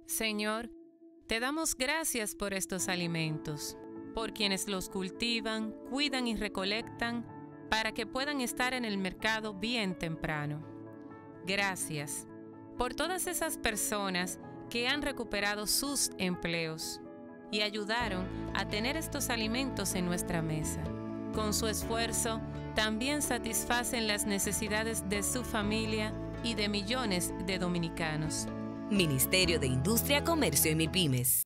Señor, te damos gracias por estos alimentos, por quienes los cultivan, cuidan y recolectan para que puedan estar en el mercado bien temprano. Gracias por todas esas personas que han recuperado sus empleos y ayudaron a tener estos alimentos en nuestra mesa. Con su esfuerzo, también satisfacen las necesidades de su familia y de millones de dominicanos. Ministerio de Industria, Comercio y MIPYMES.